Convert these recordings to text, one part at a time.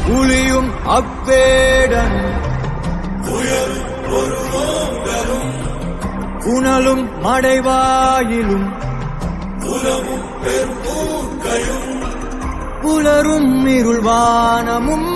புலியும் அவ்வேடன் புனலும் மடைவாயிலும் புலரும் இருள்வானமும்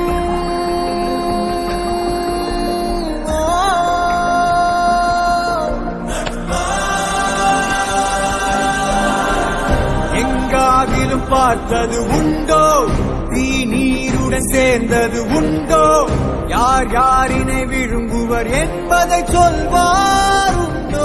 எங்காகிலும் பார்த்தது உண்டோ தீ நீருடன் சேர்ந்தது உண்டோ யார் யாரினை விழுங்குவர் என்பதை சொல்வார் உண்டோ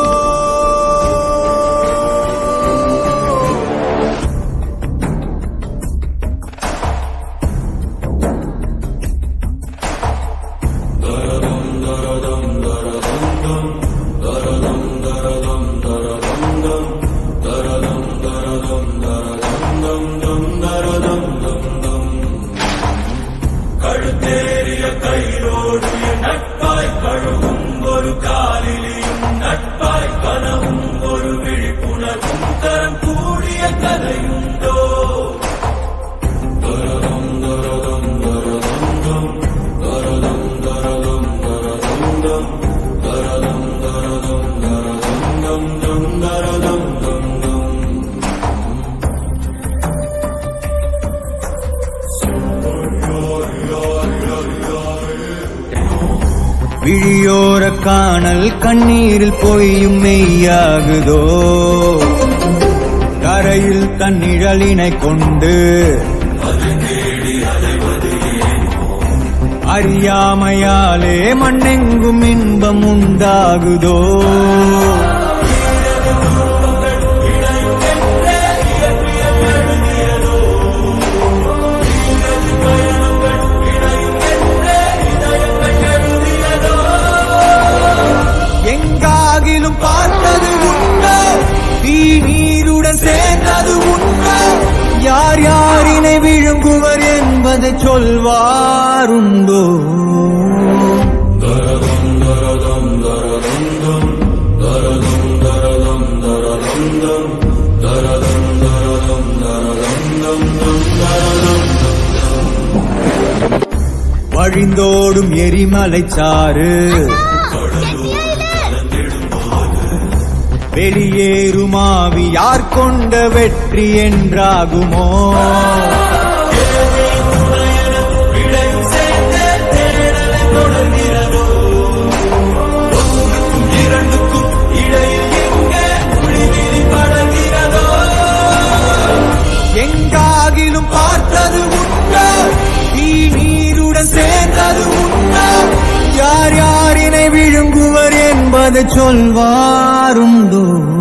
கழுத்தேறிய கைரோடு நட்பாய் கழுவும் ஒரு காலிலும் நட்பாய் கனவும் ஒரு விழிப்புணர்வும் தரம் கூடிய கதையுண்டோ தரதம் தரதம் தரதம் தரதம் தரதம் தரதம் தரதம் தரதம் தரதம் தரதம் விழியோர காணல் கண்ணீரில் பொய்யும் மெய்யாகுதோ கரையில் தன்னிழலினை கொண்டு அறியாமையாலே மண்ணெங்கும் இன்பம் உண்டாகுதோ எங்காகிலும் பார்த்தது உண்டோ தீ நீருடன் சேர்ந்தது உண்டோ யார் யாரினை விழுங்குவர் என்பதை சொல்வாருண்டோ தரதம் தரதம் தரதம் தரதம் தரதம் தரதம் தரதம் தரதம் தரதம் தரதம் வழிந்தோடும் எரிமலைச்சாறு வெளியேறுமாவி யார் கொண்ட வெற்றி என்றாகுமோ இரண்டுக்கும் இடையில் எங்கே புலிவிரி படர்கிறதோ எங்காகிலும் பார்த்தது உண்டோ தீ நீருடன் சேர்ந்தது உண்டோ யார் யாரினை விழுங்குவர் என்பதை சொல்வாருண்டோ